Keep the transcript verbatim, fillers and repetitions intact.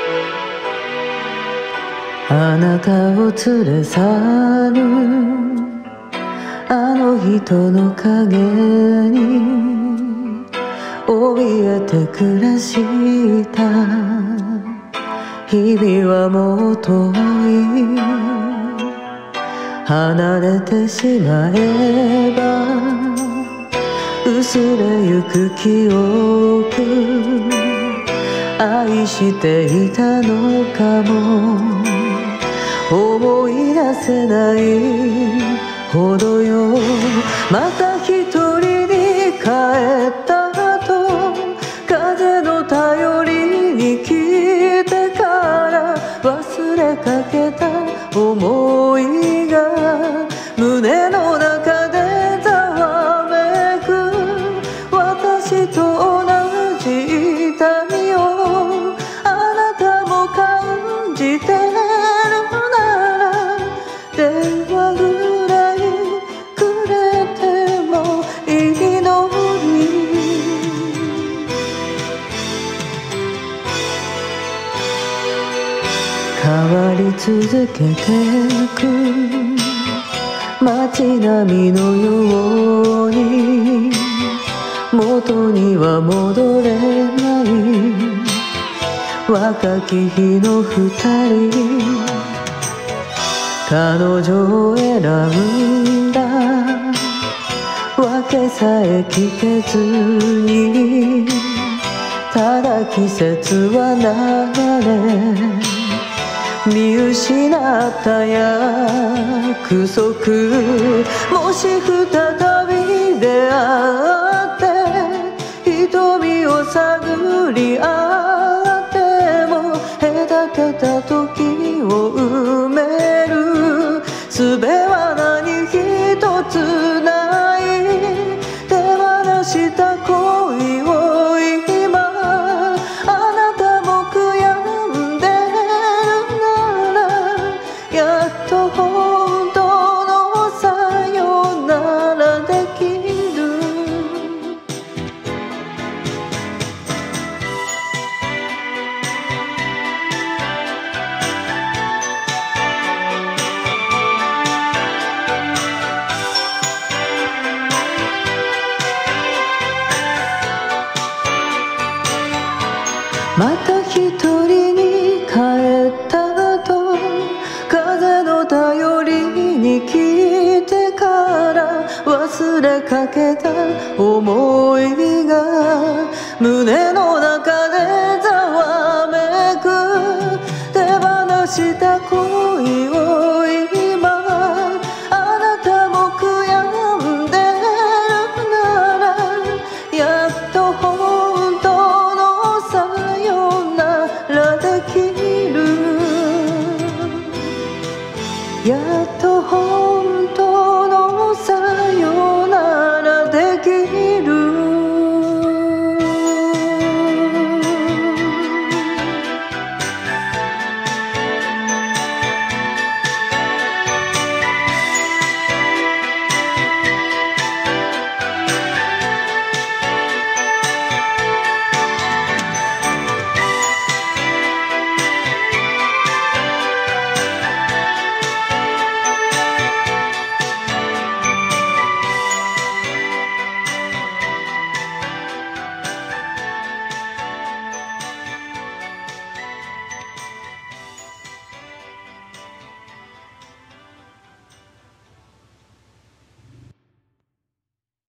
あなたを連れ去るあの人の影に怯えて暮らした日々はもう遠い。離れてしまえば薄れゆく記憶、愛していたのかも思い出せないほどよ。また一人に帰ったと風の頼りに来てから忘れかけた思いが胸の中でざわめく。私と同じ痛みをあなたも感じてるなら電話ぐらいくれてもいいのに。変わり続けてく街並みのように元には戻れない若き日の二人。彼女を選んだわけさえ聞けずにただ季節は流れ見失った約束。もし再び出会って瞳を探り合っても隔てた時を埋める術は何一つない。手放した恋を今あなたも悔やんでやっと本当のさよならできる。また一人に帰ったと風の頼りに来てから忘れかけた思いが胸